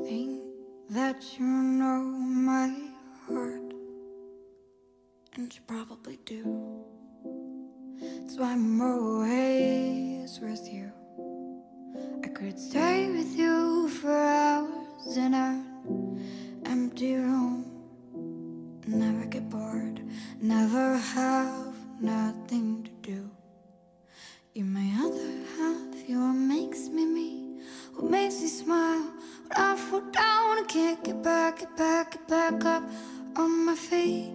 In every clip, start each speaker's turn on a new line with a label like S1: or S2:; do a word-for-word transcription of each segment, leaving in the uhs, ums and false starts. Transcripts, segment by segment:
S1: think that you know my heart, and you probably do. That's why I'm always with you. I could stay with you for hours in an empty room, never get bored, never have nothing to do. You're my other half, you're what makes me me, what makes me smile when I fall down and can't get back, get back, get back up on my feet.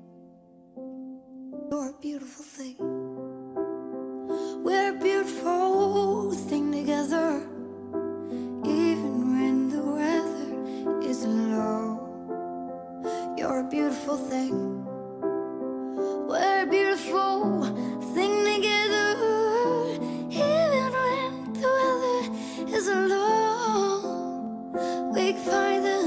S1: You're a beautiful thing. We're a beautiful thing together, even when the weather isn't low. You're a beautiful thing. We're a beautiful thing together, even when the weather isn't low. We can find the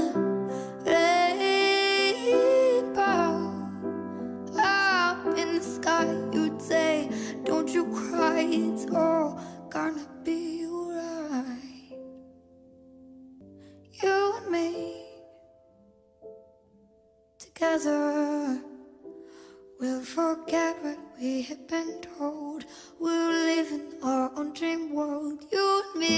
S1: rainbow up in the sky. You'd say, don't you cry, it's all gonna be alright. You and me together, we'll forget what we have been told. We'll live in our own dream world, you and me,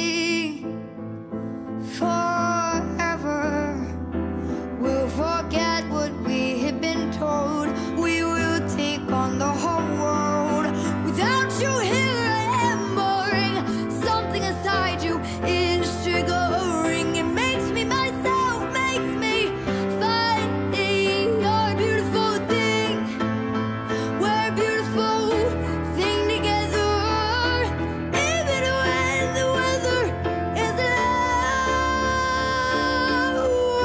S1: forever. We'll forget what we have been told. We will take on the whole world. Without you here remembering, something inside you is triggering. It makes me myself, makes me find you're a beautiful thing. We're a beautiful thing together, even when the weather is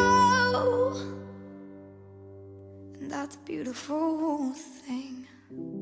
S1: low. And that's a beautiful thing.